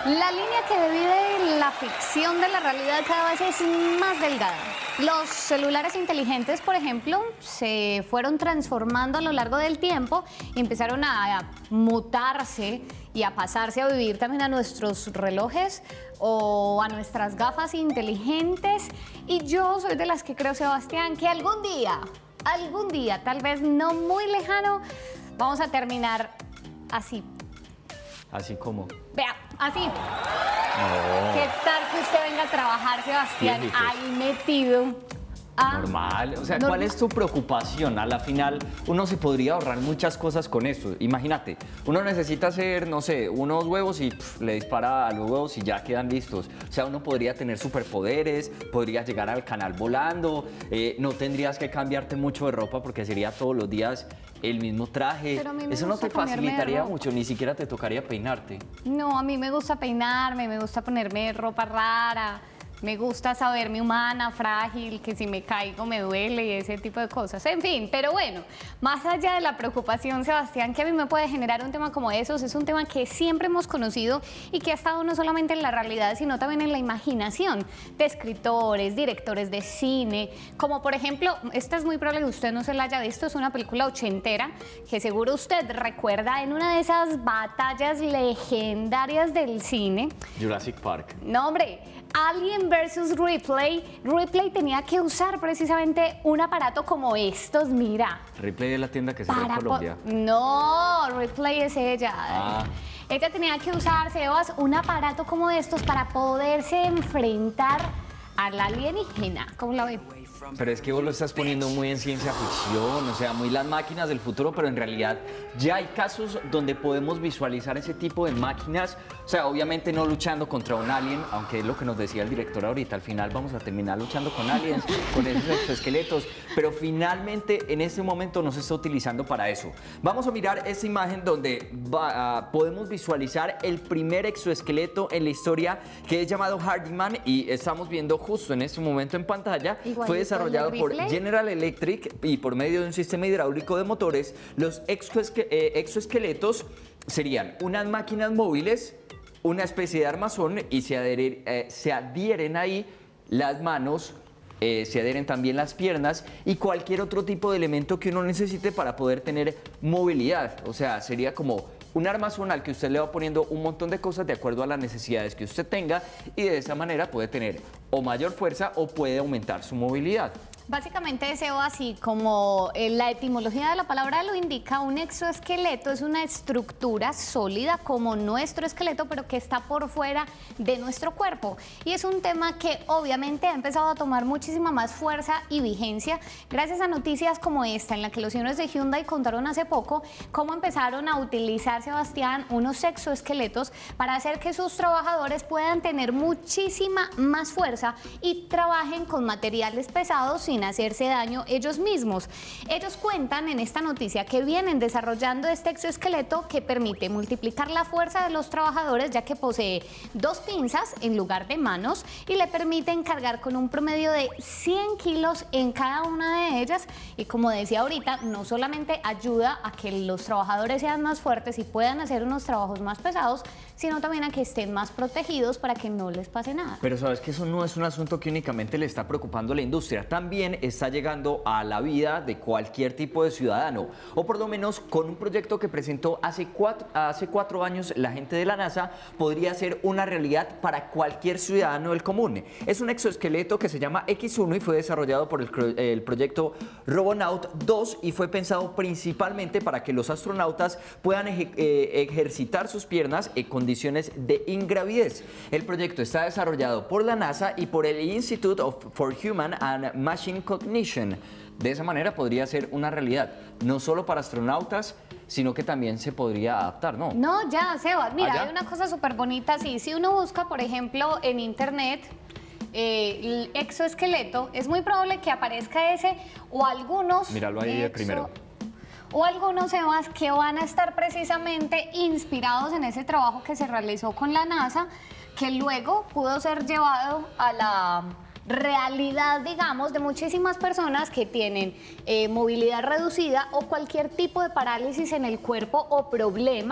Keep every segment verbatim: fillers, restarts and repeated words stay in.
La línea que divide la ficción de la realidad cada vez es más delgada. Los celulares inteligentes, por ejemplo, se fueron transformando a lo largo del tiempo y empezaron a mutarse y a pasarse a vivir también a nuestros relojes o a nuestras gafas inteligentes. Y yo soy de las que creo, Sebastián, que algún día, algún día, tal vez no muy lejano, vamos a terminar así. ¿Así como? Vea, así. No. ¿Qué tal que usted venga a trabajar, Sebastián, Viejitos. ahí metido? Ah, Normal. O sea, normal. ¿cuál es tu preocupación? A la final, uno se podría ahorrar muchas cosas con esto. Imagínate, uno necesita hacer, no sé, unos huevos y pff, le dispara a los huevos y ya quedan listos. O sea, uno podría tener superpoderes, podrías llegar al canal volando, eh, no tendrías que cambiarte mucho de ropa porque sería todos los días el mismo traje. Pero a mí me Eso no gusta te cambiarme de facilitaría ropa. mucho, ni siquiera te tocaría peinarte. No, a mí me gusta peinarme, me gusta ponerme ropa rara, me gusta saberme humana, frágil, que si me caigo me duele y ese tipo de cosas. En fin, pero bueno, más allá de la preocupación, Sebastián, que a mí me puede generar un tema como esos, es un tema que siempre hemos conocido y que ha estado no solamente en la realidad, sino también en la imaginación de escritores, directores de cine, como por ejemplo, esta es muy probable que usted no se la haya visto, es una película ochentera que seguro usted recuerda en una de esas batallas legendarias del cine. Jurassic Park. No, hombre, Alien versus Ripley. Ripley tenía que usar precisamente un aparato como estos, mira. Ripley es la tienda que se ve en Para po- Colombia. No, Ripley es ella. Ah. Ella tenía que usar, Sebas, un aparato como estos para poderse enfrentar al alienígena. ¿Cómo la ve? Pero es que vos lo estás poniendo muy en ciencia ficción, o sea, muy las máquinas del futuro, pero en realidad ya hay casos donde podemos visualizar ese tipo de máquinas, o sea, obviamente no luchando contra un alien, aunque es lo que nos decía el director ahorita, al final vamos a terminar luchando con aliens, con esos exoesqueletos, pero finalmente en este momento no se está utilizando para eso. Vamos a mirar esa imagen donde va, uh, podemos visualizar el primer exoesqueleto en la historia, que es llamado Hardyman, y estamos viendo justo en este momento en pantalla. Igualito Fue desarrollado el de por Ripley. General Electric y por medio de un sistema hidráulico de motores. Los exoesque- eh, exoesqueletos serían unas máquinas móviles, una especie de armazón, y se, adherir- eh, se adhieren ahí las manos, eh, se adhieren también las piernas y cualquier otro tipo de elemento que uno necesite para poder tener movilidad. O sea, sería como un armazón al que usted le va poniendo un montón de cosas de acuerdo a las necesidades que usted tenga, y de esa manera puede tener o mayor fuerza o puede aumentar su movilidad. Básicamente, deseo así como eh, la etimología de la palabra lo indica, un exoesqueleto es una estructura sólida como nuestro esqueleto, pero que está por fuera de nuestro cuerpo. Y es un tema que obviamente ha empezado a tomar muchísima más fuerza y vigencia gracias a noticias como esta, en la que los señores de Hyundai contaron hace poco cómo empezaron a utilizar, Sebastián, unos exoesqueletos para hacer que sus trabajadores puedan tener muchísima más fuerza y trabajen con materiales pesados sin hacerse daño ellos mismos. Ellos cuentan en esta noticia que vienen desarrollando este exoesqueleto que permite multiplicar la fuerza de los trabajadores, ya que posee dos pinzas en lugar de manos y le permiten cargar con un promedio de cien kilos en cada una de ellas. Y como decía ahorita, no solamente ayuda a que los trabajadores sean más fuertes y puedan hacer unos trabajos más pesados, sino también a que estén más protegidos para que no les pase nada. Pero sabes que eso no es un asunto que únicamente le está preocupando a la industria, también está llegando a la vida de cualquier tipo de ciudadano, o por lo menos con un proyecto que presentó hace cuatro, hace cuatro años la gente de la NASA, podría ser una realidad para cualquier ciudadano del común. Es un exoesqueleto que se llama equis uno y fue desarrollado por el, cro- el proyecto Robonaut dos y fue pensado principalmente para que los astronautas puedan eje- eh, ejercitar sus piernas en condiciones de ingravidez. El proyecto está desarrollado por la NASA y por el Institute of, for Human and Machine Cognition. De esa manera podría ser una realidad, no solo para astronautas, sino que también se podría adaptar, ¿no? No, ya, Sebas, mira, ¿Allá? hay una cosa súper bonita, sí, si uno busca, por ejemplo, en internet, eh, el exoesqueleto, es muy probable que aparezca ese o algunos... Míralo ahí de primero. O algunos, Sebas, que van a estar precisamente inspirados en ese trabajo que se realizó con la NASA, que luego pudo ser llevado a la realidad, digamos, de muchísimas personas que tienen eh, movilidad reducida o cualquier tipo de parálisis en el cuerpo o problema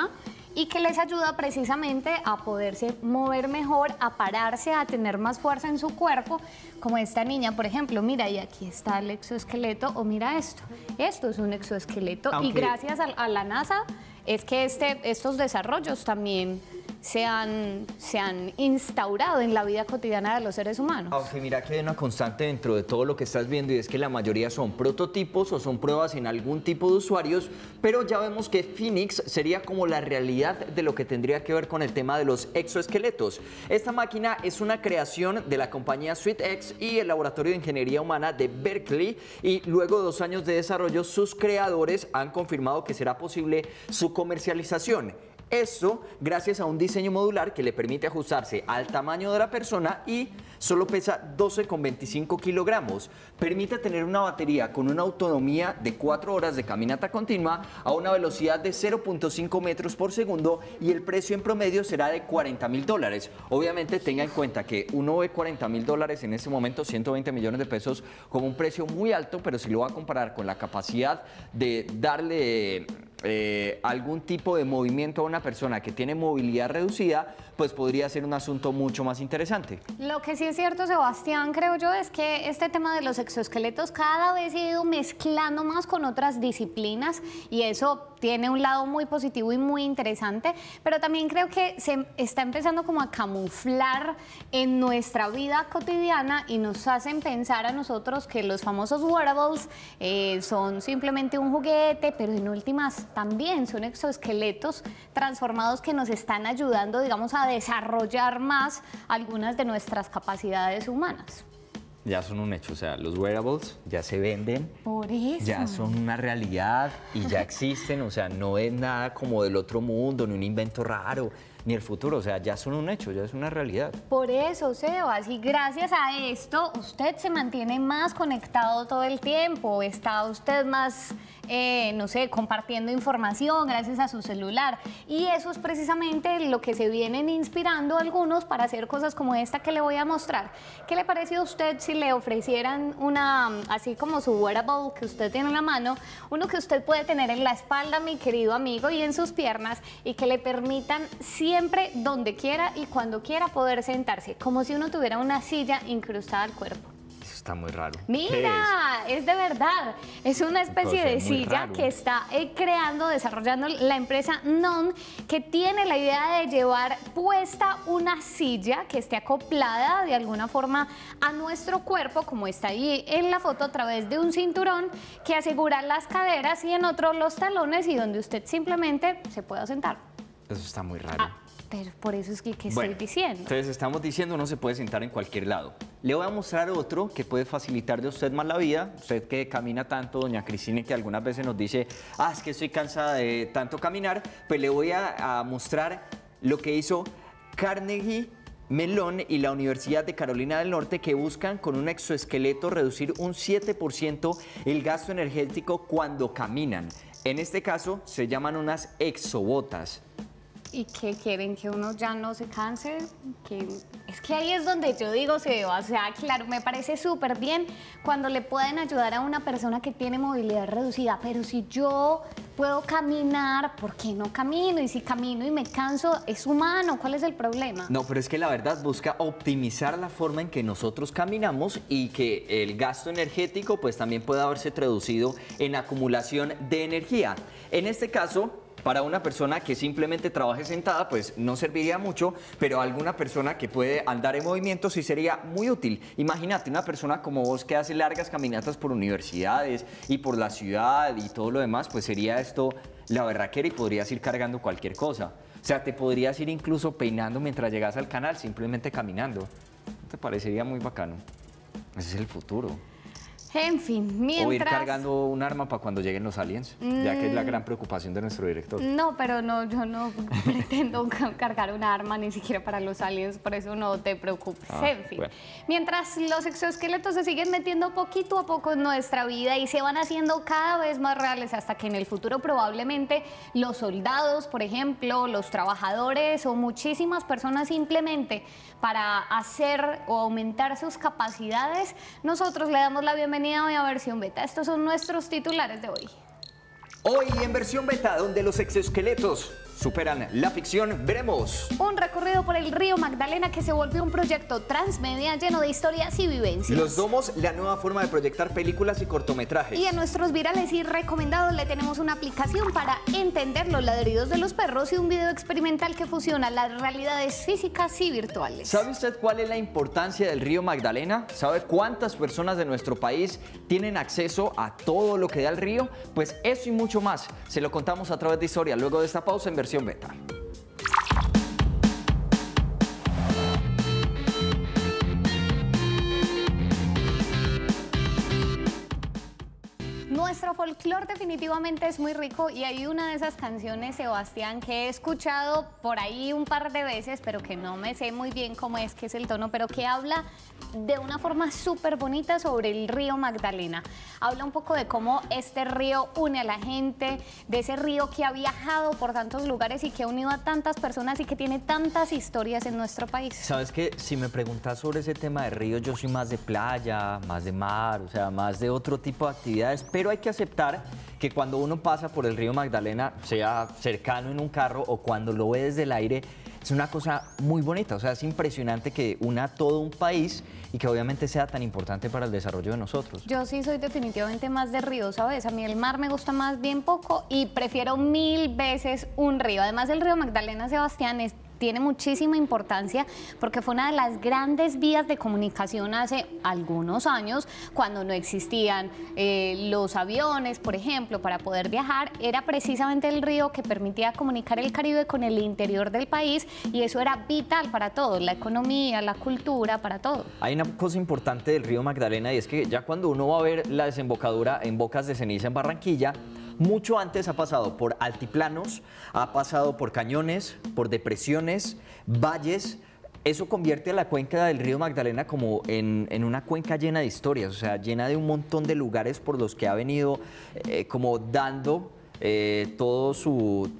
y que les ayuda precisamente a poderse mover mejor, a pararse, a tener más fuerza en su cuerpo, como esta niña, por ejemplo, mira, y aquí está el exoesqueleto, o mira esto, esto es un exoesqueleto, Aunque... y gracias a, a la NASA es que este, estos desarrollos también se han, se han instaurado en la vida cotidiana de los seres humanos. Aunque mira que hay una constante dentro de todo lo que estás viendo y es que la mayoría son prototipos o son pruebas en algún tipo de usuarios, pero ya vemos que Phoenix sería como la realidad de lo que tendría que ver con el tema de los exoesqueletos. Esta máquina es una creación de la compañía SweetX y el Laboratorio de Ingeniería Humana de Berkeley, y luego de dos años de desarrollo sus creadores han confirmado que será posible su comercialización. Esto gracias a un diseño modular que le permite ajustarse al tamaño de la persona y solo pesa doce coma veinticinco kilogramos. Permite tener una batería con una autonomía de cuatro horas de caminata continua a una velocidad de cero punto cinco metros por segundo y el precio en promedio será de cuarenta mil dólares. Obviamente tenga en cuenta que uno ve cuarenta mil dólares en este momento, ciento veinte millones de pesos, como un precio muy alto, pero si lo va a comparar con la capacidad de darle Eh, algún tipo de movimiento a una persona que tiene movilidad reducida, pues podría ser un asunto mucho más interesante. Lo que sí es cierto, Sebastián, creo yo, es que este tema de los exoesqueletos cada vez se ha ido mezclando más con otras disciplinas y eso tiene un lado muy positivo y muy interesante, pero también creo que se está empezando como a camuflar en nuestra vida cotidiana y nos hacen pensar a nosotros que los famosos wearables eh, son simplemente un juguete, pero en últimas también son exoesqueletos transformados que nos están ayudando, digamos, a desarrollar más algunas de nuestras capacidades humanas. Ya son un hecho, o sea, los wearables ya se venden, Por eso. ya son una realidad y ya existen, o sea, no es nada como del otro mundo, ni un invento raro, ni el futuro, o sea, ya son un hecho, ya es una realidad. Por eso, Sebas, y gracias a esto usted se mantiene más conectado todo el tiempo, está usted más, eh, no sé, compartiendo información gracias a su celular, y eso es precisamente lo que se vienen inspirando algunos para hacer cosas como esta que le voy a mostrar. ¿Qué le parece a usted si le ofrecieran una, así como su wearable que usted tiene en la mano, uno que usted puede tener en la espalda, mi querido amigo, y en sus piernas, y que le permitan siempre, donde quiera y cuando quiera, poder sentarse, como si uno tuviera una silla incrustada al cuerpo? Eso está muy raro. Mira, es? es de verdad, es una especie Entonces, de silla raro. que está eh, creando, desarrollando la empresa Non, que tiene la idea de llevar puesta una silla que esté acoplada de alguna forma a nuestro cuerpo, como está ahí en la foto, a través de un cinturón que asegura las caderas y en otro los talones, y donde usted simplemente se pueda sentar. Eso está muy raro. Ah, pero por eso es que, que Bueno, estoy diciendo. Entonces estamos diciendo uno se puede sentar en cualquier lado. Le voy a mostrar otro que puede facilitarle a usted más la vida. Usted que camina tanto, doña Cristina, que algunas veces nos dice, ah, es que estoy cansada de tanto caminar, pues le voy a, a mostrar lo que hizo Carnegie Mellon y la Universidad de Carolina del Norte, que buscan con un exoesqueleto reducir un siete por ciento el gasto energético cuando caminan. En este caso se llaman unas exobotas. ¿Y qué quieren? ¿Que uno ya no se canse? Que... Es que ahí es donde yo digo, Seba, o sea, claro, me parece súper bien cuando le pueden ayudar a una persona que tiene movilidad reducida, pero si yo puedo caminar, ¿por qué no camino? Y si camino y me canso, es humano, ¿cuál es el problema? No, pero es que la verdad busca optimizar la forma en que nosotros caminamos y que el gasto energético pues también pueda haberse traducido en acumulación de energía. En este caso, para una persona que simplemente trabaje sentada, pues no serviría mucho, pero alguna persona que puede andar en movimiento sí sería muy útil. Imagínate una persona como vos que hace largas caminatas por universidades y por la ciudad y todo lo demás, pues sería esto la berraquera y podrías ir cargando cualquier cosa. O sea, te podrías ir incluso peinando mientras llegas al canal, simplemente caminando. ¿No te parecería muy bacano? Ese es el futuro. En fin, mientras... O ir cargando un arma para cuando lleguen los aliens, mm. ya que es la gran preocupación de nuestro director. No, pero no, yo no pretendo cargar un arma ni siquiera para los aliens, por eso no te preocupes. Ah, en fin, bueno. Mientras los exoesqueletos se siguen metiendo poquito a poco en nuestra vida y se van haciendo cada vez más reales hasta que en el futuro probablemente los soldados, por ejemplo, los trabajadores o muchísimas personas simplemente para hacer o aumentar sus capacidades, nosotros le damos la bienvenida hoy a Versión Beta. Estos son nuestros titulares de hoy. Hoy en Versión Beta, donde los exoesqueletos superan la ficción. Veremos un recorrido por el río Magdalena que se volvió un proyecto transmedia lleno de historias y vivencias. Los domos, la nueva forma de proyectar películas y cortometrajes. Y en nuestros virales y recomendados le tenemos una aplicación para entender los ladridos de los perros y un video experimental que fusiona las realidades físicas y virtuales. ¿Sabe usted cuál es la importancia del río Magdalena? ¿Sabe cuántas personas de nuestro país tienen acceso a todo lo que da el río? Pues eso y mucho más se lo contamos a través de Historia luego de esta pausa en versión beta. Nuestro folclore definitivamente es muy rico y hay una de esas canciones, Sebastián, que he escuchado por ahí un par de veces, pero que no me sé muy bien cómo es, que es el tono, pero que habla de una forma súper bonita sobre el río Magdalena. Habla un poco de cómo este río une a la gente, de ese río que ha viajado por tantos lugares y que ha unido a tantas personas y que tiene tantas historias en nuestro país. Sabes que si me preguntas sobre ese tema de río, yo soy más de playa, más de mar, o sea, más de otro tipo de actividades, pero hay que aceptar que cuando uno pasa por el río Magdalena, sea cercano en un carro o cuando lo ve desde el aire, es una cosa muy bonita. O sea, es impresionante que una todo un país y que obviamente sea tan importante para el desarrollo de nosotros. Yo sí soy definitivamente más de río, ¿sabes? A mí el mar me gusta más bien poco y prefiero mil veces un río. Además, el río Magdalena, Sebastián, es tiene muchísima importancia porque fue una de las grandes vías de comunicación hace algunos años, cuando no existían eh, los aviones, por ejemplo, para poder viajar. Era precisamente el río que permitía comunicar el Caribe con el interior del país y eso era vital para todo, la economía, la cultura, para todo. Hay una cosa importante del río Magdalena y es que ya cuando uno va a ver la desembocadura en Bocas de Ceniza en Barranquilla, mucho antes ha pasado por altiplanos, ha pasado por cañones, por depresiones, valles. Eso convierte a la cuenca del río Magdalena como en, en una cuenca llena de historias, o sea, llena de un montón de lugares por los que ha venido eh, como dando eh, todo su...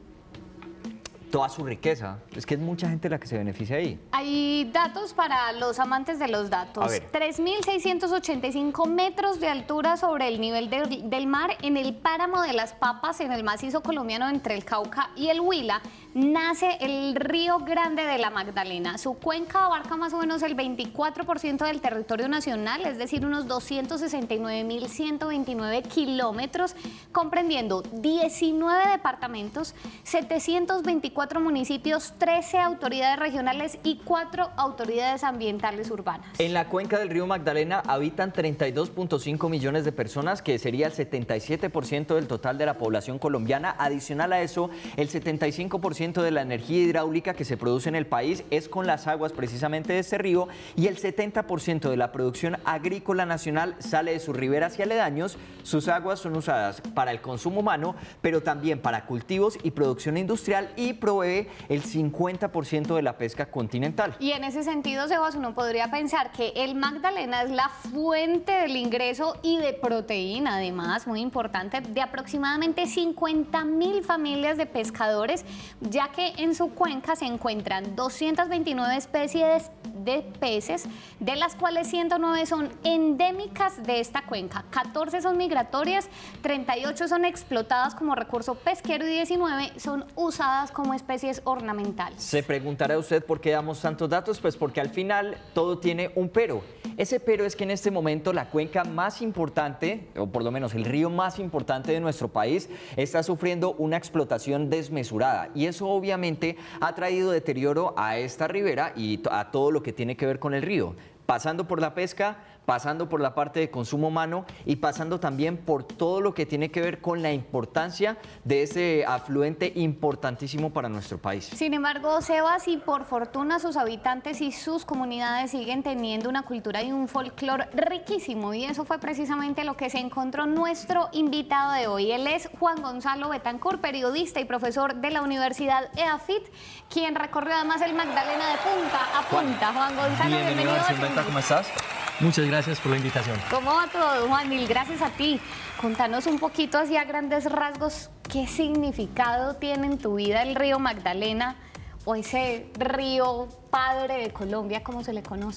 toda su riqueza. Es que es mucha gente la que se beneficia ahí. Hay datos para los amantes de los datos. tres mil seiscientos ochenta y cinco metros de altura sobre el nivel de, del mar en el páramo de Las Papas, en el macizo colombiano entre el Cauca y el Huila, nace el río Grande de la Magdalena. Su cuenca abarca más o menos el veinticuatro por ciento del territorio nacional, es decir, unos doscientos sesenta y nueve mil ciento veintinueve kilómetros, comprendiendo diecinueve departamentos, setecientos veinticuatro municipios, trece autoridades regionales y cuatro autoridades ambientales urbanas. En la cuenca del río Magdalena habitan treinta y dos punto cinco millones de personas, que sería el setenta y siete por ciento del total de la población colombiana. Adicional a eso, el setenta y cinco por ciento de la energía hidráulica que se produce en el país es con las aguas precisamente de este río y el setenta por ciento de la producción agrícola nacional sale de sus riberas y aledaños. Sus aguas son usadas para el consumo humano, pero también para cultivos y producción industrial y provee el cincuenta por ciento de la pesca continental. Y en ese sentido, Sebas, uno podría pensar que el Magdalena es la fuente del ingreso y de proteína, además, muy importante, de aproximadamente cincuenta mil familias de pescadores, ya que en su cuenca se encuentran doscientas veintinueve especies de peces, de las cuales ciento nueve son endémicas de esta cuenca, catorce son migratorias, treinta y ocho son explotadas como recurso pesquero y diecinueve son usadas como especies ornamentales. Se preguntará usted por qué damos tantos datos, pues porque al final todo tiene un pero. Ese pero es que en este momento la cuenca más importante, o por lo menos el río más importante de nuestro país, está sufriendo una explotación desmesurada y eso obviamente ha traído deterioro a esta ribera y a todo lo que tiene que ver con el río, pasando por la pesca, pasando por la parte de consumo humano y pasando también por todo lo que tiene que ver con la importancia de ese afluente importantísimo para nuestro país. Sin embargo, Sebas, y por fortuna sus habitantes y sus comunidades siguen teniendo una cultura y un folclore riquísimo, y eso fue precisamente lo que se encontró nuestro invitado de hoy. Él es Juan Gonzalo Betancourt, periodista y profesor de la Universidad EAFIT, quien recorrió además el Magdalena de punta a punta. Juan, Juan Gonzalo, bienvenido, bienvenido a Versión Beta, ¿cómo estás? Muchas gracias por la invitación. ¿Cómo va todo, Juan? Mil gracias a ti. Contanos un poquito, así a grandes rasgos, ¿qué significado tiene en tu vida el río Magdalena o ese río padre de Colombia, como se le conoce?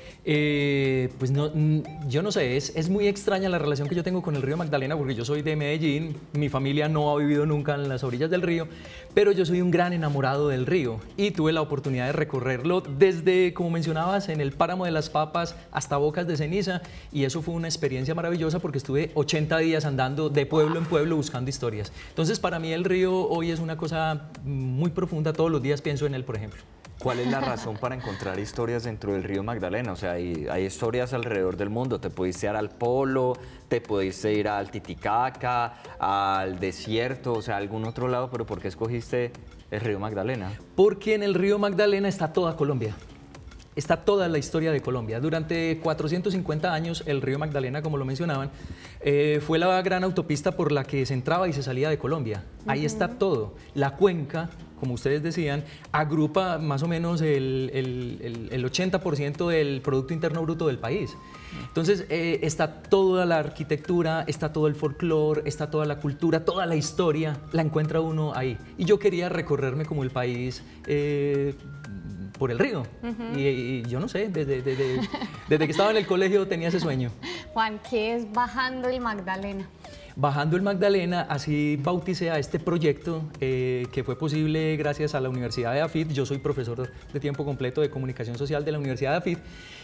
Eh, pues no, yo no sé, es, es muy extraña la relación que yo tengo con el río Magdalena porque yo soy de Medellín, mi familia no ha vivido nunca en las orillas del río, pero yo soy un gran enamorado del río y tuve la oportunidad de recorrerlo desde, como mencionabas, en el Páramo de las Papas hasta Bocas de Ceniza, y eso fue una experiencia maravillosa porque estuve ochenta días andando de pueblo en pueblo buscando historias. Entonces, para mí el río hoy es una cosa muy profunda, todos los días pienso en él, por ejemplo. ¿Cuál es la razón para encontrar historias dentro del río Magdalena? O sea, hay, hay historias alrededor del mundo. Te pudiste ir al Polo, te pudiste ir al Titicaca, al desierto, o sea, a algún otro lado, pero ¿por qué escogiste el río Magdalena? Porque en el río Magdalena está toda Colombia. Está toda la historia de Colombia. Durante cuatrocientos cincuenta años, el río Magdalena, como lo mencionaban, eh, fue la gran autopista por la que se entraba y se salía de Colombia. Ahí uh-huh. está todo. La cuenca, como ustedes decían, agrupa más o menos el, el, el, el ochenta por ciento del Producto Interno Bruto del país. Entonces, eh, está toda la arquitectura, está todo el folclore, está toda la cultura, toda la historia, la encuentra uno ahí. Y yo quería recorrerme como el país eh, por el río. Uh-huh. y, y yo no sé, desde, desde, desde que estaba en el colegio tenía ese sueño. Juan, ¿qué es Bajando el Magdalena? Bajando el Magdalena, así bauticé a este proyecto eh, que fue posible gracias a la Universidad de AFIT. Yo soy profesor de tiempo completo de Comunicación Social de la Universidad de AFIT.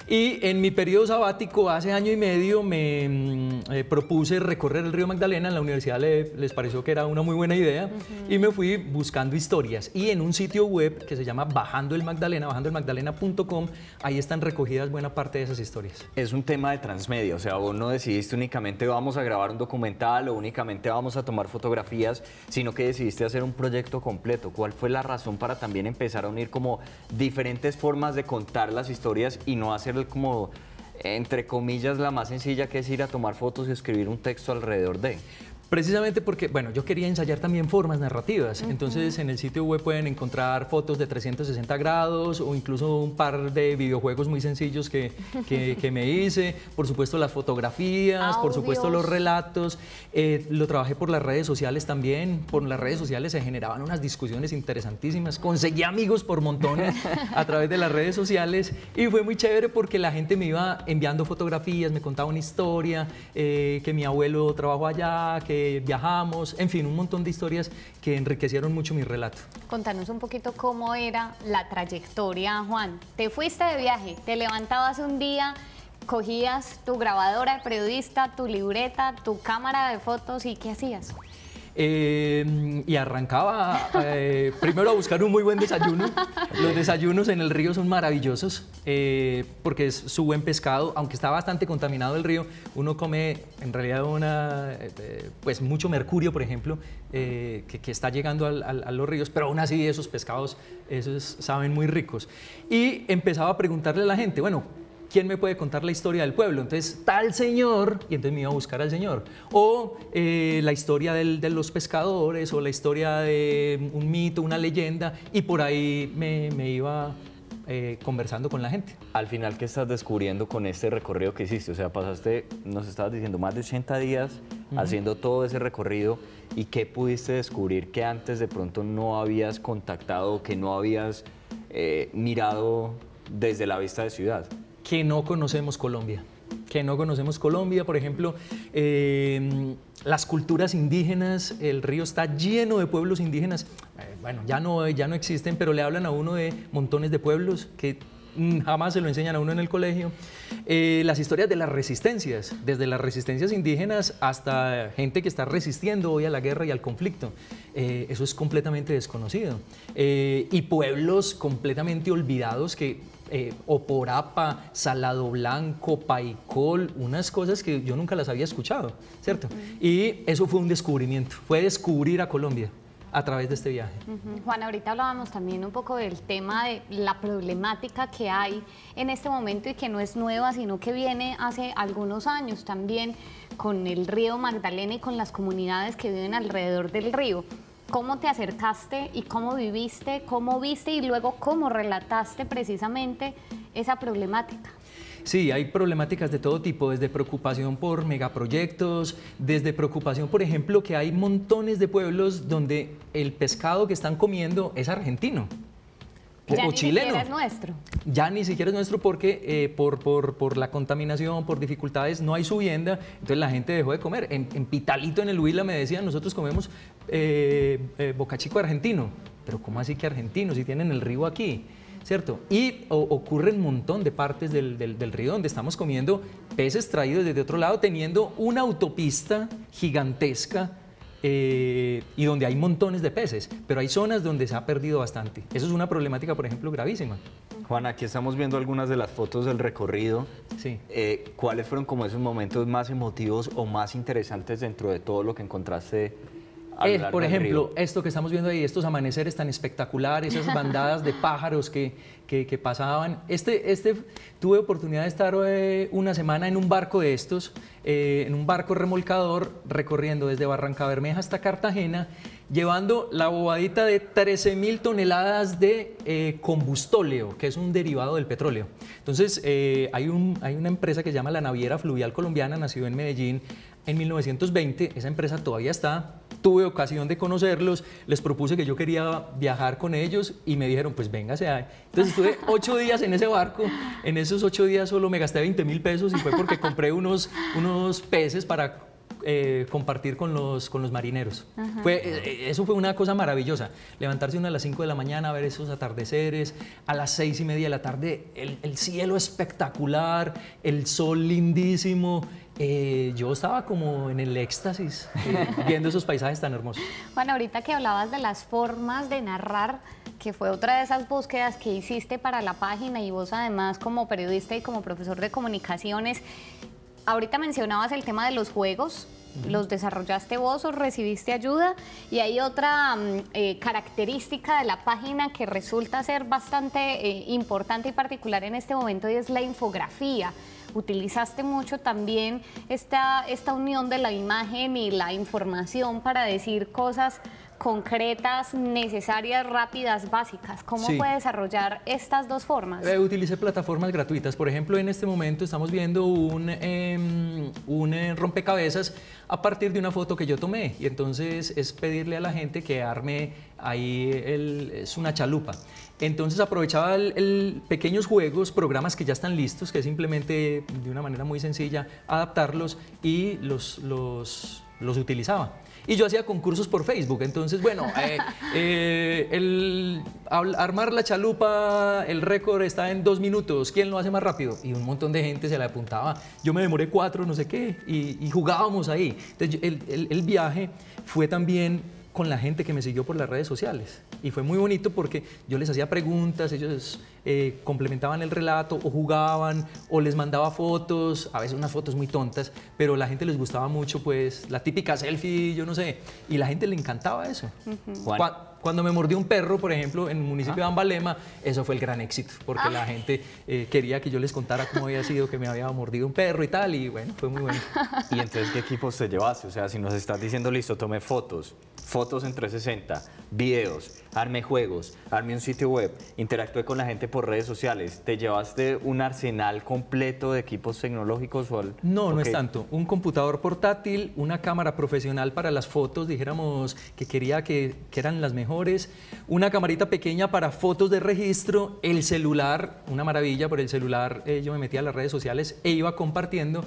Y en mi periodo sabático, hace año y medio, me eh, propuse recorrer el río Magdalena. En la universidad le, les pareció que era una muy buena idea uh-huh. y me fui buscando historias. Y en un sitio web que se llama Bajando el Magdalena, bajando el magdalena punto com, ahí están recogidas buena parte de esas historias. Es un tema de transmedia, o sea, vos no decidiste únicamente vamos a grabar un documental o únicamente vamos a tomar fotografías, sino que decidiste hacer un proyecto completo. ¿Cuál fue la razón para también empezar a unir como diferentes formas de contar las historias y no hacer como, entre comillas, la más sencilla, que es ir a tomar fotos y escribir un texto alrededor de? Precisamente porque, bueno, yo quería ensayar también formas narrativas. Uh-huh. Entonces, en el sitio web pueden encontrar fotos de trescientos sesenta grados o incluso un par de videojuegos muy sencillos que, que, que me hice. Por supuesto, las fotografías, Audios. Por supuesto, los relatos. Eh, lo trabajé por las redes sociales también. Por las redes sociales se generaban unas discusiones interesantísimas. Conseguí amigos por montones a través de las redes sociales y fue muy chévere porque la gente me iba enviando fotografías, me contaba una historia, eh, que mi abuelo trabajó allá, que viajamos, en fin, un montón de historias que enriquecieron mucho mi relato. Contanos un poquito cómo era la trayectoria, Juan. Te fuiste de viaje, te levantabas un día, cogías tu grabadora de periodista, tu libreta, tu cámara de fotos y ¿qué hacías? Eh, y arrancaba eh, primero a buscar un muy buen desayuno. Los desayunos en el río son maravillosos eh, porque es su buen pescado, aunque está bastante contaminado el río. Uno come en realidad una, eh, pues mucho mercurio, por ejemplo, eh, que, que está llegando al, al, a los ríos, pero aún así esos pescados esos saben muy ricos. Y empezaba a preguntarle a la gente, bueno, ¿quién me puede contar la historia del pueblo? Entonces, tal señor, y entonces me iba a buscar al señor. O eh, la historia del, de los pescadores, o la historia de un mito, una leyenda, y por ahí me, me iba eh, conversando con la gente. Al final, ¿qué estás descubriendo con este recorrido que hiciste? O sea, pasaste, nos estabas diciendo, más de ochenta días uh-huh. haciendo todo ese recorrido, ¿y qué pudiste descubrir que antes de pronto no habías contactado, que no habías eh, mirado desde la vista de ciudad? Que no conocemos Colombia, que no conocemos Colombia, por ejemplo, eh, las culturas indígenas, el río está lleno de pueblos indígenas, eh, bueno, ya no, ya no existen, pero le hablan a uno de montones de pueblos que jamás se lo enseñan a uno en el colegio. Eh, las historias de las resistencias, desde las resistencias indígenas hasta gente que está resistiendo hoy a la guerra y al conflicto, eh, eso es completamente desconocido. Eh, y pueblos completamente olvidados que Eh, Oporapa, Salado Blanco, Paicol, unas cosas que yo nunca las había escuchado, ¿cierto? Uh-huh. Y eso fue un descubrimiento, fue descubrir a Colombia a través de este viaje. Uh-huh. Juan, ahorita hablábamos también un poco del tema de la problemática que hay en este momento y que no es nueva, sino que viene hace algunos años también con el río Magdalena y con las comunidades que viven alrededor del río. ¿Cómo te acercaste y cómo viviste, cómo viste y luego cómo relataste precisamente esa problemática? Sí, hay problemáticas de todo tipo, desde preocupación por megaproyectos, desde preocupación, por ejemplo, que hay montones de pueblos donde el pescado que están comiendo es argentino. Ya o ni chileno. siquiera es nuestro. Ya ni siquiera es nuestro porque eh, por, por, por la contaminación, por dificultades, no hay subienda, entonces la gente dejó de comer. En, en Pitalito, en el Huila, me decían, nosotros comemos eh, eh, bocachico argentino. Pero ¿cómo así que argentino si tienen el río aquí? ¿Cierto? Y o, ocurre un montón de partes del, del, del río donde estamos comiendo peces traídos desde otro lado, teniendo una autopista gigantesca eh, y donde hay montones de peces, pero hay zonas donde se ha perdido bastante. Eso es una problemática, por ejemplo, gravísima. Juan, aquí estamos viendo algunas de las fotos del recorrido. Sí. Eh, ¿Cuáles fueron como esos momentos más emotivos o más interesantes dentro de todo lo que encontraste a lo Eh, largo por del ejemplo, río? esto que estamos viendo ahí, estos amaneceres tan espectaculares, esas bandadas de pájaros que, que, que pasaban. Este, este, tuve oportunidad de estar eh, una semana en un barco de estos, eh, en un barco remolcador, recorriendo desde Barrancabermeja hasta Cartagena, llevando la bobadita de trece mil toneladas de eh, combustóleo, que es un derivado del petróleo. Entonces, eh, hay, un, hay una empresa que se llama la Naviera Fluvial Colombiana, nació en Medellín en mil novecientos veinte, esa empresa todavía está. Tuve ocasión de conocerlos, les propuse que yo quería viajar con ellos y me dijeron, pues véngase ahí. Entonces estuve ocho días en ese barco, en esos ocho días solo me gasté veinte mil pesos y fue porque compré unos, unos peces para eh, compartir con los, con los marineros. Fue, eh, eso fue una cosa maravillosa, levantarse uno a las cinco de la mañana a ver esos atardeceres, a las seis y media de la tarde el, el cielo espectacular, el sol lindísimo. Eh, yo estaba como en el éxtasis eh, viendo esos paisajes tan hermosos. Bueno, ahorita que hablabas de las formas de narrar, que fue otra de esas búsquedas que hiciste para la página y vos además como periodista y como profesor de comunicaciones, ahorita mencionabas el tema de los juegos. ¿Los desarrollaste vos o recibiste ayuda? Y hay otra eh, característica de la página que resulta ser bastante eh, importante y particular en este momento y es la infografía. Utilizaste mucho también esta, esta unión de la imagen y la información para decir cosas concretas, necesarias, rápidas, básicas. ¿Cómo Sí. puede desarrollar estas dos formas? Eh, utilicé plataformas gratuitas. Por ejemplo, en este momento estamos viendo un, eh, un eh, rompecabezas a partir de una foto que yo tomé. Y entonces es pedirle a la gente que arme ahí, el, es una chalupa. Entonces aprovechaba el, el pequeños juegos, programas que ya están listos, que es simplemente de una manera muy sencilla adaptarlos y los, los, los utilizaba. Y yo hacía concursos por Facebook, entonces, bueno, eh, eh, el, armar la chalupa, el récord está en dos minutos, ¿quién lo hace más rápido? Y un montón de gente se la apuntaba, yo me demoré cuatro, no sé qué, y, y jugábamos ahí. Entonces, el, el, el viaje fue también con la gente que me siguió por las redes sociales. Y fue muy bonito porque yo les hacía preguntas, ellos eh, complementaban el relato o jugaban o les mandaba fotos, a veces unas fotos muy tontas, pero a la gente les gustaba mucho, pues, la típica selfie, yo no sé, y la gente le encantaba eso. Juan. Cuando, cuando me mordió un perro, por ejemplo, en el municipio de Ambalema, eso fue el gran éxito, porque la gente eh, quería que yo les contara cómo había sido que me había mordido un perro y tal, y bueno, fue muy bueno. ¿Y entonces qué equipos te llevaste? O sea, si nos estás diciendo, listo, tomé fotos, fotos en trescientos sesenta, videos, armé juegos, armé un sitio web, interactué con la gente por redes sociales, ¿te llevaste un arsenal completo de equipos tecnológicos? O al... No, no Ok. es tanto. Un computador portátil, una cámara profesional para las fotos, dijéramos que quería que, que eran las mejores, una camarita pequeña para fotos de registro, el celular, una maravilla, por el celular eh, yo me metía a las redes sociales e iba compartiendo.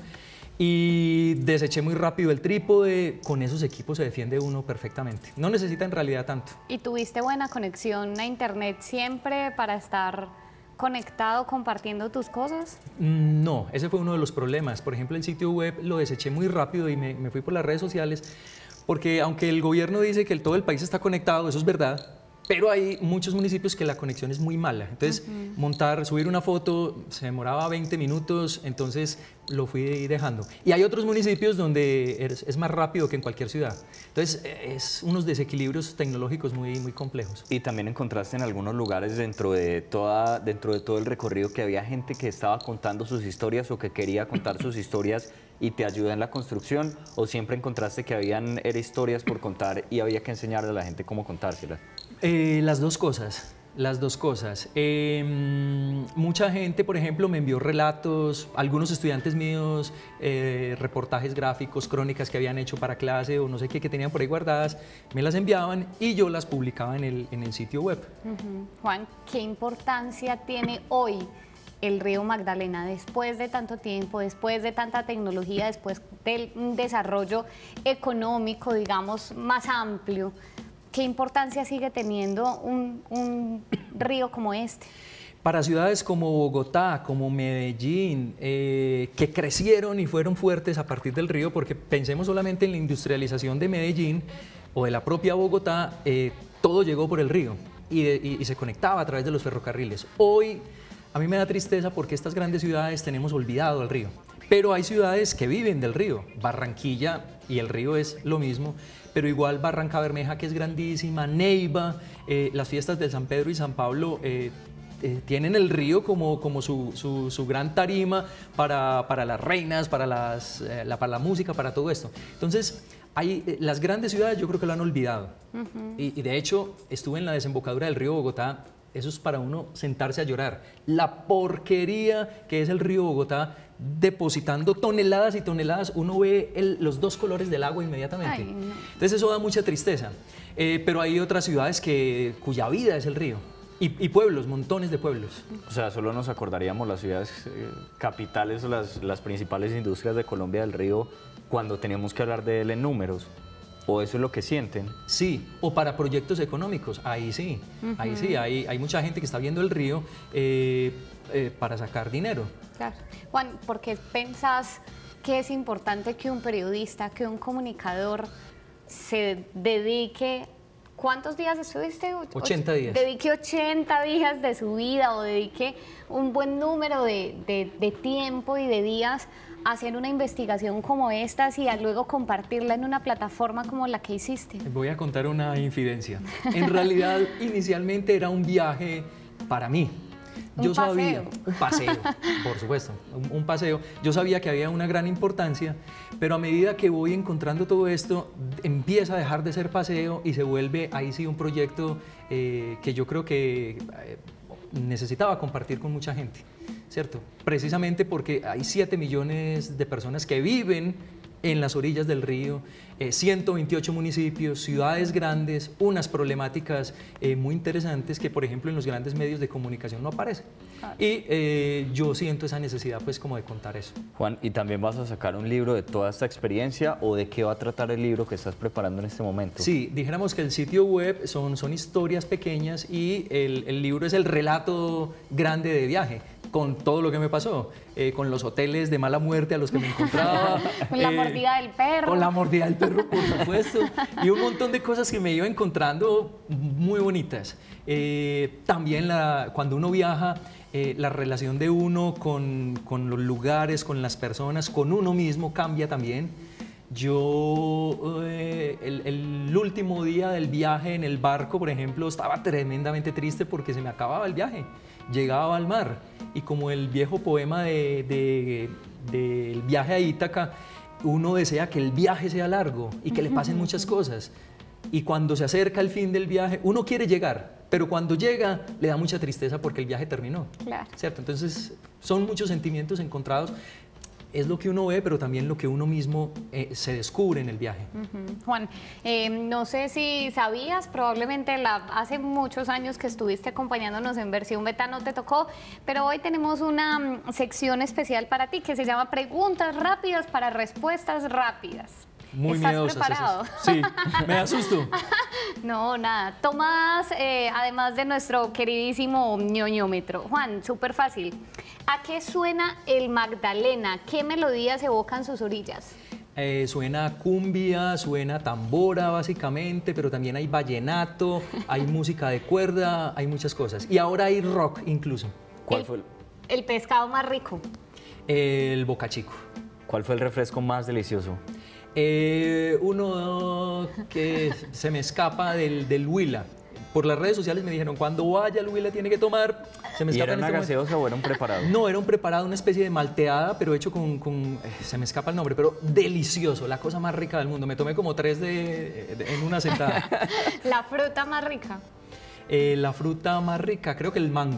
Y deseché muy rápido el trípode, con esos equipos se defiende uno perfectamente. No necesita en realidad tanto. ¿Y tuviste buena conexión a internet siempre para estar conectado, compartiendo tus cosas? Mm, No, ese fue uno de los problemas. Por ejemplo, el sitio web lo deseché muy rápido y me, me fui por las redes sociales, porque aunque el gobierno dice que el, todo el país está conectado, eso es verdad, pero hay muchos municipios que la conexión es muy mala. Entonces, uh-huh. montar, subir una foto se demoraba veinte minutos, entonces lo fui dejando. Y hay otros municipios donde es, es más rápido que en cualquier ciudad. Entonces, es unos desequilibrios tecnológicos muy, muy complejos. Y también encontraste en algunos lugares dentro de, toda, dentro de todo el recorrido que había gente que estaba contando sus historias o que quería contar sus historias y te ayuda en la construcción, o siempre encontraste que habían era historias por contar y había que enseñarle a la gente cómo contárselas. Eh, las dos cosas, las dos cosas. Eh, mucha gente, por ejemplo, me envió relatos, algunos estudiantes míos, eh, reportajes gráficos, crónicas que habían hecho para clase o no sé qué, que tenían por ahí guardadas, me las enviaban y yo las publicaba en el, en el sitio web. Uh-huh. Juan, ¿qué importancia tiene hoy el río Magdalena después de tanto tiempo, después de tanta tecnología, después del desarrollo económico, digamos, más amplio? ¿Qué importancia sigue teniendo un, un río como este? Para ciudades como Bogotá, como Medellín, eh, que crecieron y fueron fuertes a partir del río, porque pensemos solamente en la industrialización de Medellín o de la propia Bogotá, eh, todo llegó por el río y, de, y, y se conectaba a través de los ferrocarriles. Hoy a mí me da tristeza porque estas grandes ciudades tenemos olvidado el río, pero hay ciudades que viven del río. Barranquilla y el río es lo mismo, pero igual Barranca Bermeja, que es grandísima, Neiva, eh, las fiestas de San Pedro y San Pablo eh, eh, tienen el río como, como su, su, su gran tarima para, para las reinas, para, las, eh, la, para la música, para todo esto. Entonces, hay, eh, las grandes ciudades yo creo que lo han olvidado. Uh-huh. y, y de hecho, estuve en la desembocadura del río Bogotá. Eso es para uno sentarse a llorar. La porquería que es el río Bogotá, depositando toneladas y toneladas, uno ve el, los dos colores del agua inmediatamente. Ay, no. Entonces eso da mucha tristeza. Eh, pero hay otras ciudades que, cuya vida es el río. Y, y pueblos, montones de pueblos. O sea, solo nos acordaríamos las ciudades eh, capitales o las, las principales industrias de Colombia del río cuando tenemos que hablar de él en números. ¿O eso es lo que sienten? Sí, o para proyectos económicos, ahí sí, uh-huh. ahí sí, hay, hay mucha gente que está viendo el río eh, eh, para sacar dinero. Claro. Juan, ¿por qué pensás que es importante que un periodista, que un comunicador se dedique, ¿cuántos días estuviste? ochenta días. Dedique ochenta días de su vida o dedique un buen número de, de, de tiempo y de días a hacer una investigación como esta y a luego compartirla en una plataforma como la que hiciste? Voy a contar una infidencia. En realidad, inicialmente era un viaje para mí. Yo un sabía, paseo. un paseo, por supuesto, un, un paseo. Yo sabía que había una gran importancia, pero a medida que voy encontrando todo esto, empieza a dejar de ser paseo y se vuelve ahí sí un proyecto eh, que yo creo que eh, necesitaba compartir con mucha gente, ¿cierto? Precisamente porque hay siete millones de personas que viven en las orillas del río, eh, ciento veintiocho municipios, ciudades grandes, unas problemáticas eh, muy interesantes que, por ejemplo, en los grandes medios de comunicación no aparecen. Claro. Y eh, yo siento esa necesidad, pues, como de contar eso. Juan, ¿y también vas a sacar un libro de toda esta experiencia o de qué va a tratar el libro que estás preparando en este momento? Sí, dijéramos que el sitio web son, son historias pequeñas y el, el libro es el relato grande de viaje, con todo lo que me pasó, eh, con los hoteles de mala muerte a los que me encontraba. Con la eh, mordida del perro. Con la mordida del perro, por supuesto. Y un montón de cosas que me iba encontrando muy bonitas. Eh, también la, cuando uno viaja, eh, la relación de uno con, con los lugares, con las personas, con uno mismo cambia también. Yo, eh, el, el último día del viaje en el barco, por ejemplo, estaba tremendamente triste porque se me acababa el viaje. Llegaba al mar y como el viejo poema de, de, de, del viaje a Ítaca, uno desea que el viaje sea largo y que le pasen muchas cosas. Y cuando se acerca el fin del viaje, uno quiere llegar, pero cuando llega le da mucha tristeza porque el viaje terminó. Claro. ¿Cierto? Entonces son muchos sentimientos encontrados. Es lo que uno ve, pero también lo que uno mismo eh, se descubre en el viaje. Uh-huh. Juan, eh, no sé si sabías, probablemente la, hace muchos años que estuviste acompañándonos en Versión Beta no te tocó, pero hoy tenemos una um, sección especial para ti que se llama Preguntas rápidas para respuestas rápidas. Muy ¿Estás miedosas preparado? Esas. Sí, me asusto. No, nada. Tomás, eh, además de nuestro queridísimo ñoñómetro. Juan, súper fácil. ¿A qué suena el Magdalena? ¿Qué melodías evocan sus orillas? Eh, suena cumbia, suena tambora básicamente, pero también hay vallenato, hay música de cuerda, hay muchas cosas. Y ahora hay rock incluso. ¿Cuál el, fue el... el pescado más rico? El bocachico. ¿Cuál fue el refresco más delicioso? Eh, uno que se me escapa del, del Huila. Por las redes sociales me dijeron, cuando vaya al Huila tiene que tomar. Se me ¿Y escapa era una este gaseosa o era un preparado? No, era un preparado, una especie de malteada, pero hecho con, con eh, se me escapa el nombre, pero delicioso, la cosa más rica del mundo. Me tomé como tres de, de, en una sentada. ¿La fruta más rica? Eh, la fruta más rica, creo que el mango.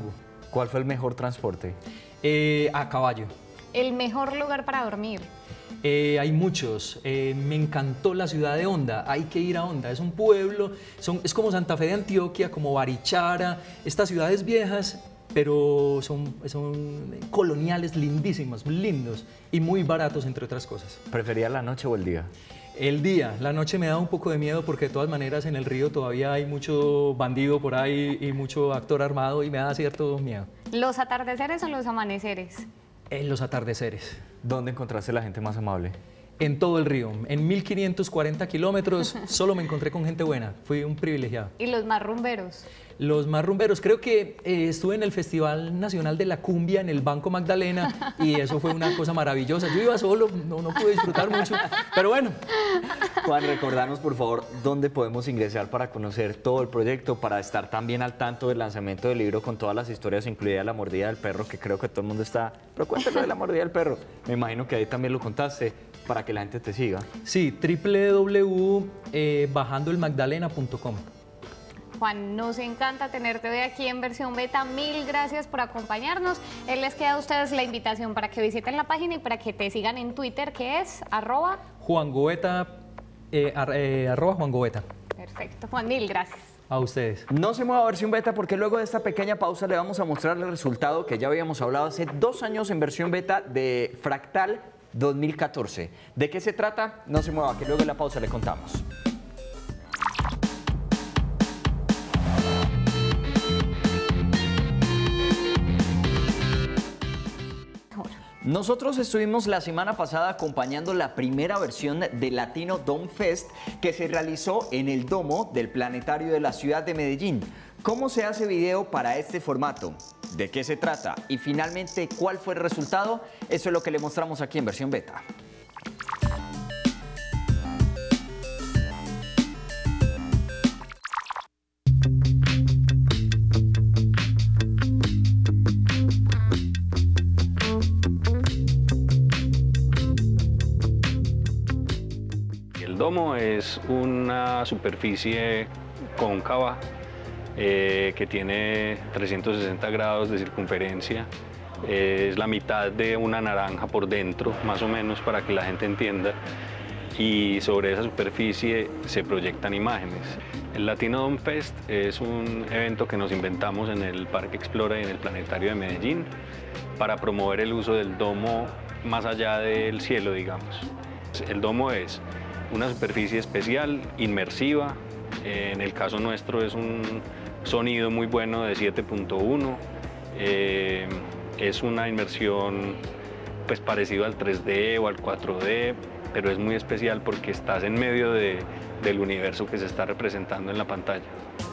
¿Cuál fue el mejor transporte? Eh, a caballo. El mejor lugar para dormir. Eh, hay muchos. Eh, me encantó la ciudad de Honda. Hay que ir a Honda. Es un pueblo, son, es como Santa Fe de Antioquia, como Barichara. Estas ciudades viejas, pero son, son coloniales lindísimas, lindos y muy baratos, entre otras cosas. ¿Prefería la noche o el día? El día, la noche me da un poco de miedo porque de todas maneras en el río todavía hay mucho bandido por ahí y mucho actor armado y me da cierto miedo. ¿Los atardeceres o los amaneceres? En los atardeceres. ¿Dónde encontraste la gente más amable? En todo el río, en mil quinientos cuarenta kilómetros, solo me encontré con gente buena, fui un privilegiado. ¿Y los más rumberos? Los más rumberos, creo que eh, estuve en el Festival Nacional de la Cumbia en el Banco Magdalena y eso fue una cosa maravillosa. Yo iba solo, no, no pude disfrutar mucho, pero bueno. Juan, recordarnos por favor dónde podemos ingresar para conocer todo el proyecto, para estar también al tanto del lanzamiento del libro con todas las historias, incluida la mordida del perro, que creo que todo el mundo está... Pero cuéntalo de la mordida del perro, me imagino que ahí también lo contaste, para que la gente te siga. Sí, doble u doble u doble u punto bajando el magdalena punto com. Juan, nos encanta tenerte hoy aquí en Versión Beta. Mil gracias por acompañarnos. Él les queda a ustedes la invitación para que visiten la página y para que te sigan en Twitter, que es arroba... Juan Goeta, eh, ar, eh, arroba Juan Goeta. Perfecto. Juan, mil gracias. A ustedes. No se mueva Versión Beta porque luego de esta pequeña pausa le vamos a mostrar el resultado que ya habíamos hablado hace dos años en Versión Beta de Fractal dos mil catorce. ¿De qué se trata? No se mueva, que luego de la pausa le contamos. Nosotros estuvimos la semana pasada acompañando la primera versión de Latino Dome Fest que se realizó en el domo del Planetario de la ciudad de Medellín. ¿Cómo se hace video para este formato? ¿De qué se trata? Y finalmente, ¿cuál fue el resultado? Eso es lo que le mostramos aquí en Versión Beta. El domo es una superficie cóncava eh, que tiene trescientos sesenta grados de circunferencia. Eh, es la mitad de una naranja por dentro, más o menos, para que la gente entienda. Y sobre esa superficie se proyectan imágenes. El Latino Dome Fest es un evento que nos inventamos en el Parque Explora y en el Planetario de Medellín para promover el uso del domo más allá del cielo, digamos. El domo es una superficie especial, inmersiva. Eh, en el caso nuestro es un sonido muy bueno de siete punto uno. Eh, es una inmersión pues parecido al tres D o al cuatro D, pero es muy especial porque estás en medio de, del universo que se está representando en la pantalla.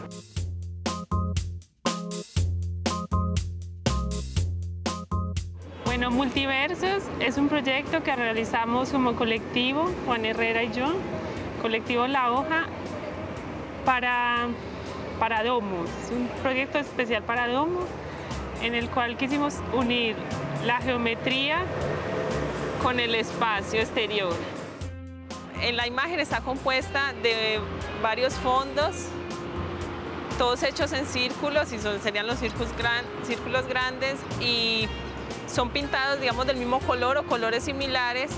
Bueno, Multiversos es un proyecto que realizamos como colectivo, Juan Herrera y yo, colectivo La Hoja, para, para domos. Es un proyecto especial para domos en el cual quisimos unir la geometría con el espacio exterior. En la imagen está compuesta de varios fondos, todos hechos en círculos, y son, serían los círculos, gran, círculos grandes, y son pintados, digamos, del mismo color o colores similares,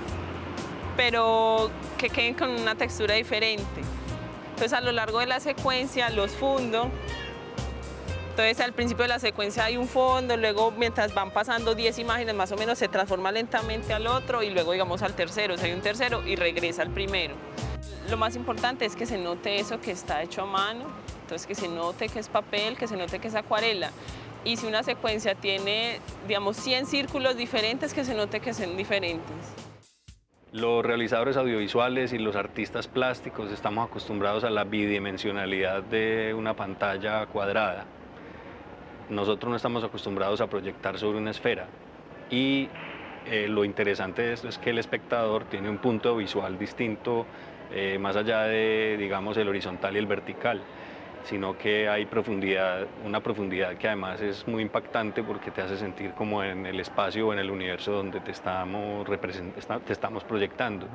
pero que queden con una textura diferente. Entonces, a lo largo de la secuencia los fundo. Entonces, al principio de la secuencia hay un fondo, luego mientras van pasando diez imágenes más o menos se transforma lentamente al otro y luego, digamos, al tercero, o sea, hay un tercero y regresa al primero. Lo más importante es que se note eso que está hecho a mano, entonces que se note que es papel, que se note que es acuarela. Y si una secuencia tiene, digamos, cien círculos diferentes, que se note que son diferentes. Los realizadores audiovisuales y los artistas plásticos estamos acostumbrados a la bidimensionalidad de una pantalla cuadrada. Nosotros no estamos acostumbrados a proyectar sobre una esfera y eh, lo interesante de esto es que el espectador tiene un punto visual distinto eh, más allá de, digamos, el horizontal y el vertical, sino que hay profundidad, una profundidad que además es muy impactante porque te hace sentir como en el espacio o en el universo donde te estamos, te estamos proyectando.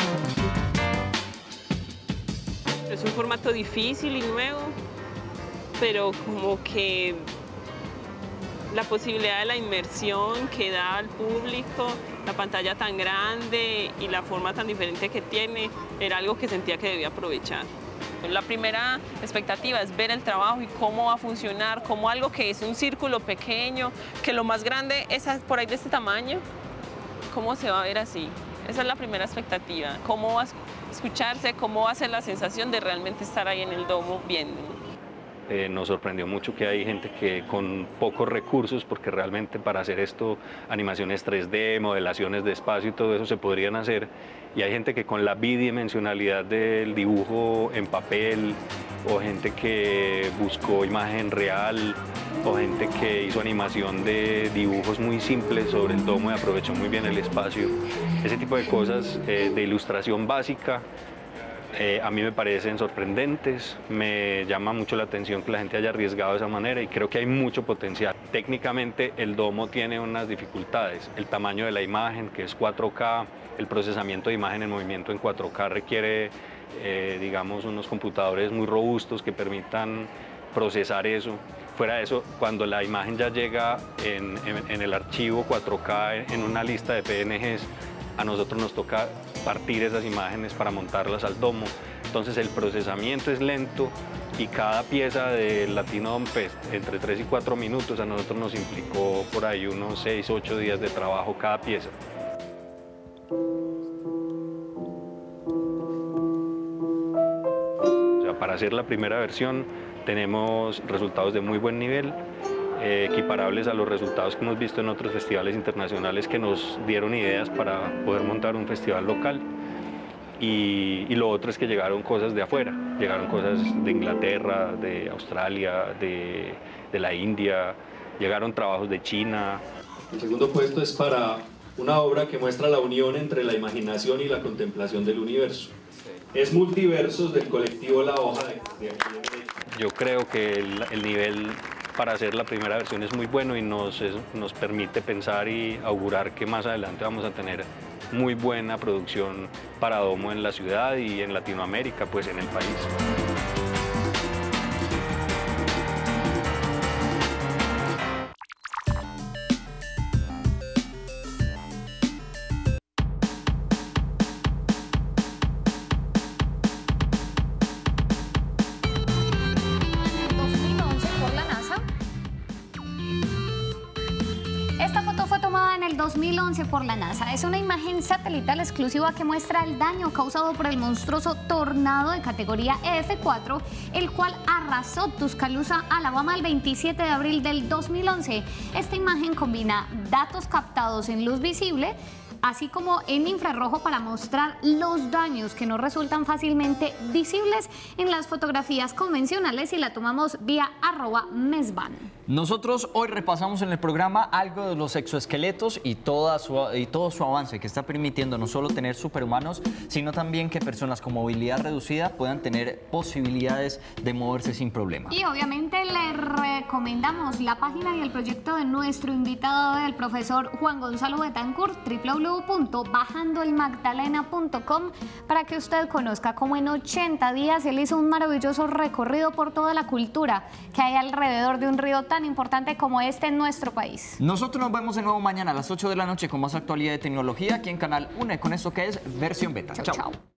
Es un formato difícil y nuevo, pero como que la posibilidad de la inmersión que da al público, la pantalla tan grande y la forma tan diferente que tiene, era algo que sentía que debía aprovechar. La primera expectativa es ver el trabajo y cómo va a funcionar, como algo que es un círculo pequeño, que lo más grande es por ahí de este tamaño, cómo se va a ver así. Esa es la primera expectativa, cómo va a escucharse, cómo va a ser la sensación de realmente estar ahí en el domo viendo. Eh, nos sorprendió mucho que hay gente que con pocos recursos, porque realmente para hacer esto, animaciones tres D, modelaciones de espacio y todo eso se podrían hacer, y hay gente que con la bidimensionalidad del dibujo en papel, o gente que buscó imagen real, o gente que hizo animación de dibujos muy simples sobre el domo y aprovechó muy bien el espacio. Ese tipo de cosas eh, de ilustración básica, Eh, a mí me parecen sorprendentes, me llama mucho la atención que la gente haya arriesgado de esa manera y creo que hay mucho potencial. Técnicamente el domo tiene unas dificultades, el tamaño de la imagen, que es cuatro K, el procesamiento de imagen en movimiento en cuatro K requiere, eh, digamos, unos computadores muy robustos que permitan procesar eso. Fuera de eso, cuando la imagen ya llega en, en, en el archivo cuatro K en una lista de P N Gs, a nosotros nos toca partir esas imágenes para montarlas al domo. Entonces el procesamiento es lento y cada pieza del Latino Dome Fest, entre tres y cuatro minutos, a nosotros nos implicó por ahí unos seis, ocho días de trabajo cada pieza. O sea, para hacer la primera versión tenemos resultados de muy buen nivel, Eh, equiparables a los resultados que hemos visto en otros festivales internacionales que nos dieron ideas para poder montar un festival local. Y, y lo otro es que llegaron cosas de afuera, llegaron cosas de Inglaterra, de Australia, de, de la India, llegaron trabajos de China. El segundo puesto es para una obra que muestra la unión entre la imaginación y la contemplación del universo. Es Multiversos del colectivo La Hoja de, de aquí de Medellín. Yo creo que el, el nivel para hacer la primera versión es muy bueno y nos, es, nos permite pensar y augurar que más adelante vamos a tener muy buena producción para domo en la ciudad y en Latinoamérica, pues en el país. dos mil once por la NASA. Es una imagen satelital exclusiva que muestra el daño causado por el monstruoso tornado de categoría E F cuatro, el cual arrasó Tuscaloosa, Alabama, el veintisiete de abril del dos mil once. Esta imagen combina datos captados en luz visible, así como en infrarrojo, para mostrar los daños que no resultan fácilmente visibles en las fotografías convencionales, y la tomamos vía arroba mesban. Nosotros hoy repasamos en el programa algo de los exoesqueletos y, toda su, y todo su avance que está permitiendo no solo tener superhumanos, sino también que personas con movilidad reducida puedan tener posibilidades de moverse sin problema. Y obviamente le recomendamos la página y el proyecto de nuestro invitado, el profesor Juan Gonzalo Betancourt, doble u doble u doble u punto bajando el magdalena punto com, para que usted conozca cómo en ochenta días él hizo un maravilloso recorrido por toda la cultura que hay alrededor de un río tan importante como este en nuestro país. Nosotros nos vemos de nuevo mañana a las ocho de la noche con más actualidad de tecnología aquí en Canal UNE con esto que es Versión Beta. Chau, Chao. chao.